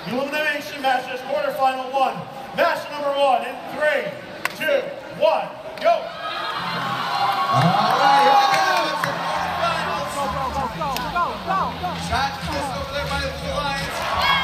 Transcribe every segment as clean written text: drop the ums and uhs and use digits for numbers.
Elimination matches, quarterfinal one. Match number one in 3, 2, 1, go! Alright, here we go. It's the quarterfinals. Go. Shot this over there by the Blue Lions.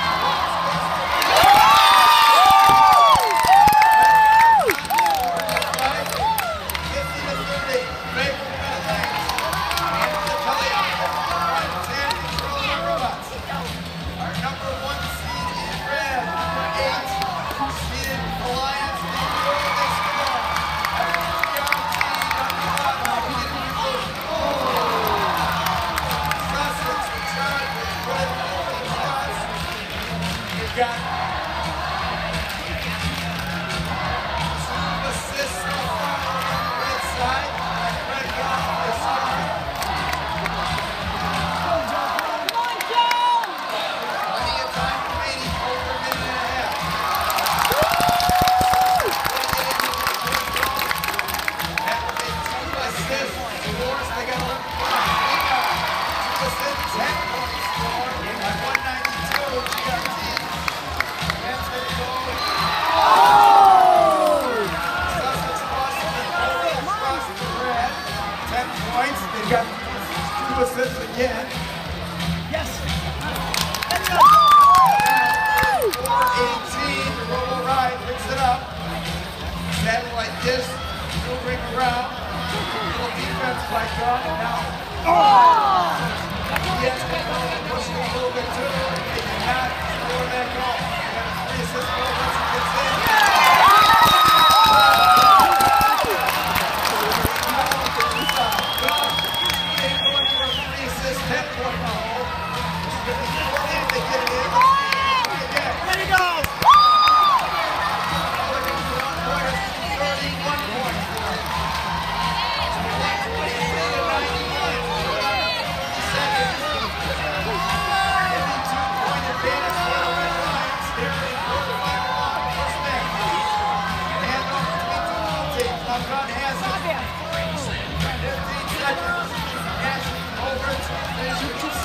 Got 2 assists again. Yes. 4-18, the Robo Ride picks it up. Standing like this, moving around. Little defense by John, and now. Yes, they pushing a little bit too. They cannot score that goal. They got a 3-assist goal once he gets in. Over to